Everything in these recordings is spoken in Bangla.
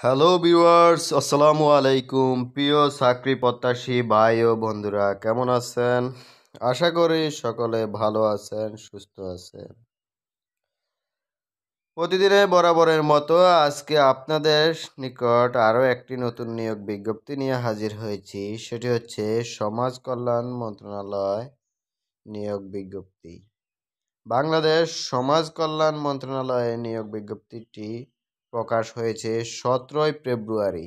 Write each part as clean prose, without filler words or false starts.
হ্যালো ভিউয়ার্স, আসসালামু আলাইকুম। প্রিয় চাকরি প্রত্যাশী ভাই ও বন্ধুরা, কেমন আছেন? আশা করি সকলে ভালো আছেন, সুস্থ আছেন। প্রতিদিনের বরাবরের মতো আজকে আপনাদের নিকট আরও একটি নতুন নিয়োগ বিজ্ঞপ্তি নিয়ে হাজির হয়েছি। সেটি হচ্ছে সমাজ কল্যাণ মন্ত্রণালয় নিয়োগ বিজ্ঞপ্তি। বাংলাদেশ সমাজ কল্যাণ মন্ত্রণালয়ে নিয়োগ বিজ্ঞপ্তিটি প্রকাশ হয়েছে 17ই ফেব্রুয়ারি।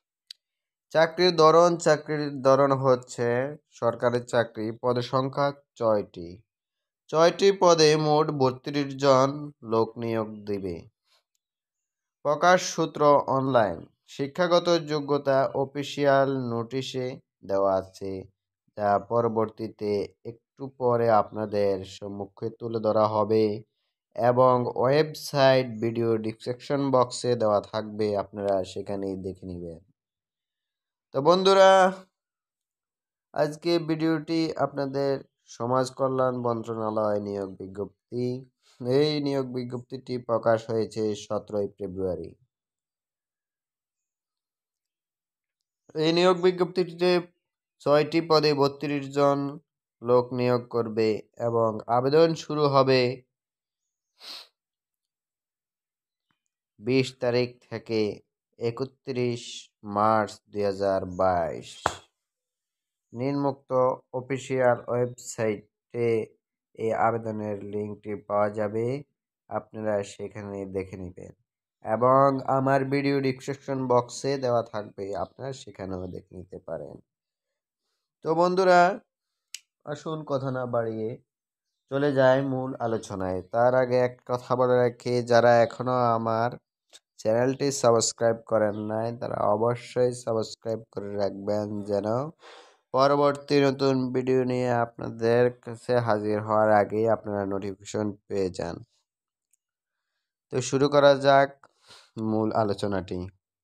চাকরির ধরন হচ্ছে সরকারি চাকরি। পদের সংখ্যা ৬টি। ৬টি পদে মোট ৩২ জন লোক নিয়োগ দিবে। প্রকাশ সূত্র অনলাইন। শিক্ষাগত যোগ্যতা অফিসিয়াল নোটিশে দেওয়া আছে, যা পরবর্তীতে একটু পরে আপনাদের সম্মুখে তুলে ধরা হবে এবং ওয়েবসাইট ভিডিও ডিসক্রিপশন বক্সে দেওয়া থাকবে, আপনারা সেখানেই দেখে নেবেন। তো বন্ধুরা, আজকে ভিডিওটি আপনাদের সমাজ কল্যাণ মন্ত্রণালয় নিয়োগ বিজ্ঞপ্তি। এই নিয়োগ বিজ্ঞপ্তিটি প্রকাশ হয়েছে 17ই ফেব্রুয়ারি। এই নিয়োগ বিজ্ঞপ্তিটিতে ৬টি পদে ৩২ জন লোক নিয়োগ করবে এবং আবেদন শুরু হবে ২০ তারিখ থেকে ৩১ মার্চ ২০২২। নিম্নোক্ত অফিসিয়াল ওয়েবসাইটে এই আবেদনের লিঙ্কটি পাওয়া যাবে, আপনারা সেখানে দেখে নেবেন এবং আমার ভিডিও ডিসক্রিপশন বক্সে দেওয়া থাকবে, আপনারা সেখানেও দেখে নিতে পারেন। তো বন্ধুরা, আসুন কথা না বাড়িয়ে চলে যায় মূল আলোচনায়। তার আগে এক কথা বলে রাখি, যারা এখনো আমার চ্যানেলটি সাবস্ক্রাইব করেন নাই তারা অবশ্যই সাবস্ক্রাইব করে রাখবেন, যেন পরবর্তী নতুন ভিডিও নিয়ে আপনাদের কাছে হাজির হওয়ার আগেই আপনারা নোটিফিকেশন পেয়ে যান। তো শুরু করা যাক মূল আলোচনাটি।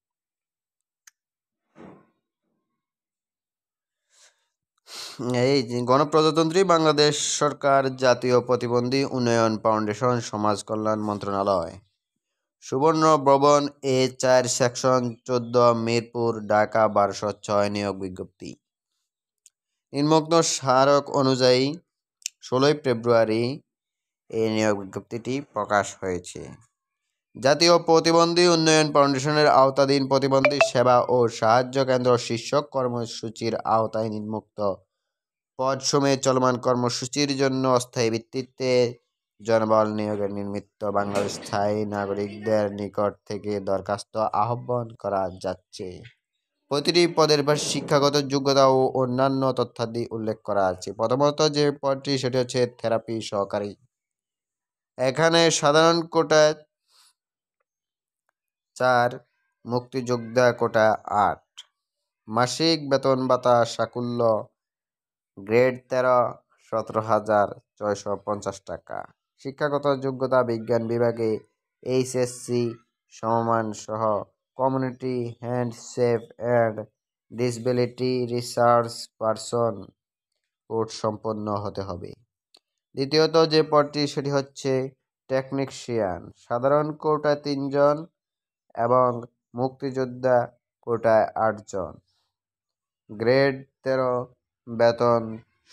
এই যে গণপ্রজাতন্ত্রী বাংলাদেশ সরকার, জাতীয় প্রতিবন্ধী উন্নয়ন ফাউন্ডেশন, সমাজ কল্যাণ মন্ত্রণালয়, সুবর্ণ ভবন A4, সেকশন 14, মিরপুর, ঢাকা 1206। নিয়োগ বিজ্ঞপ্তি। নিম্নোক্ত স্মারক অনুযায়ী 16ই ফেব্রুয়ারি এই নিয়োগ বিজ্ঞপ্তিটি প্রকাশ হয়েছে। জাতীয় প্রতিবন্ধী উন্নয়ন ফাউন্ডেশনের আওতাধীন প্রতিবন্ধী সেবা ও সাহায্য কেন্দ্র শীর্ষক কর্মসূচির আওতায় নিম্নোক্ত পদসমূহে চলমান কর্মসূচির জন্য অস্থায়ী ভিত্তিতে জনবল নিয়োগের নিমিত্ত বাংলাদেশ স্থায়ী নাগরিকদের নিকট থেকে দরখাস্ত আহ্বান করা যাচ্ছে। প্রতিটি পদের শিক্ষাগত যোগ্যতা ও অন্যান্য তথ্যাদি উল্লেখ করা আছে। প্রথমত যে পদটি সেটি হচ্ছে থেরাপি সহকারী। এখানে সাধারণ কোটা 4, মুক্তিযোদ্ধা কোটা 8। মাসিক বেতন ভাতা সাকুল্য গ্রেড 13, 17,650 টাকা। শিক্ষাগত যোগ্যতা বিজ্ঞান বিভাগে এইচএসসি সমমান সহ community handshape and disability research person course সম্পন্ন হতে হবে। দ্বিতীয়ত যে পদটি সেটি হচ্ছে টেকনিশিয়ান। সাধারণ কোটায় 3 জন এবং মুক্তিযোদ্ধা কোটায় 8 জন। গ্রেড 13, বেতন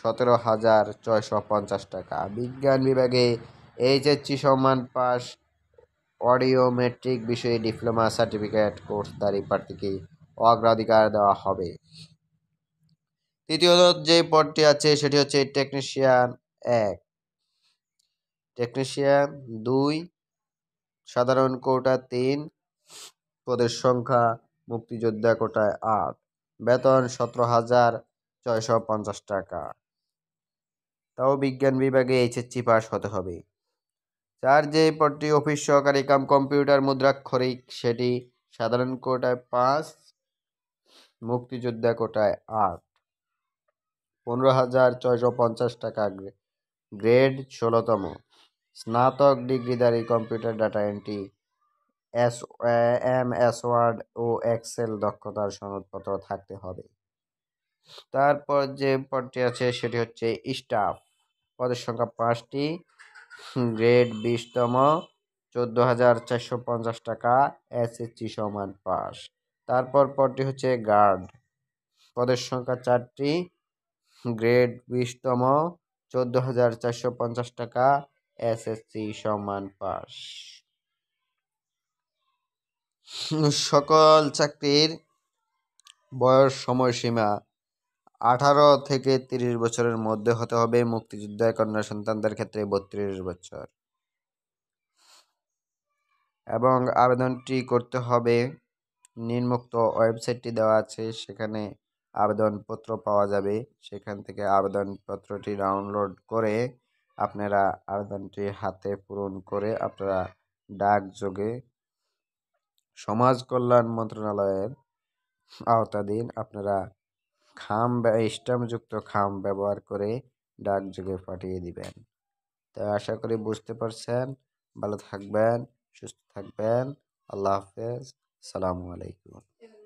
17,650 টাকা। বিজ্ঞান বিভাগে এইচএসসি সম্মান পাস, অডিও মেট্রিক বিষয়ে ডিপ্লোমা সার্টিফিকেট কোর্সধারী প্রার্থীকে অগ্রাধিকার দেওয়া হবে। তৃতীয়ত যে পদটি আছে সেটি হচ্ছে টেকনিশিয়ান 1। টেকনিশিয়ান 2, সাধারণ কোটা 3, পদের সংখ্যা মুক্তিযোদ্ধা কোটায় 8, বেতন 17,650 টাকা। তাও বিজ্ঞান বিভাগে এইচএসসি পাস হতে হবে। 4 যে পদটি অফিস সহকারী কাম কম্পিউটার মুদ্রাক্ষরিক, সেটি সাধারণ কোটায় 5, মুক্তিযোদ্ধা কোটায় 8, 15,650 টাকা। গ্রেড 16তম। স্নাতক ডিগ্রিধারী computer data entry, MS word ও এক্সেল দক্ষতার সনদপত্র থাকতে হবে। তারপর যে পদটি আছে সেটি হচ্ছে স্টাফ। পদের সংখ্যা 5টি, গ্রেড 20তম, 14,450 টাকা, এসএসসি সমান পাস। তারপর পদটি হচ্ছে গার্ড, পদের সংখ্যা 4টি, গ্রেড 20তম, 14,450 টাকা, এসএসসি সমান পাস। সকল চাকরির বয়স সময়সীমা 18 থেকে 30 বছরের মধ্যে হতে হবে। মুক্তিযোদ্ধা কন্যা সন্তানদের ক্ষেত্রে 32 বছর। এবং আবেদনটি করতে হবে, নিম্নোক্ত ওয়েবসাইটটি দেওয়া আছে, সেখানে আবেদনপত্র পাওয়া যাবে। সেখান থেকে আবেদনপত্রটি ডাউনলোড করে আপনারা আবেদনটি হাতে পূরণ করে আপনারা ডাকযোগে সমাজ কল্যাণ মন্ত্রণালয়ের আওতাধীন আপনারা স্ট্যাম্পযুক্ত খাম ব্যবহার করে ডাকযোগে পাঠিয়ে দিবেন। তাই আশা করি বুঝতে পারছেন। ভালো থাকবেন, সুস্থ থাকবেন। আল্লাহ হাফেজ। আসসালামু আলাইকুম।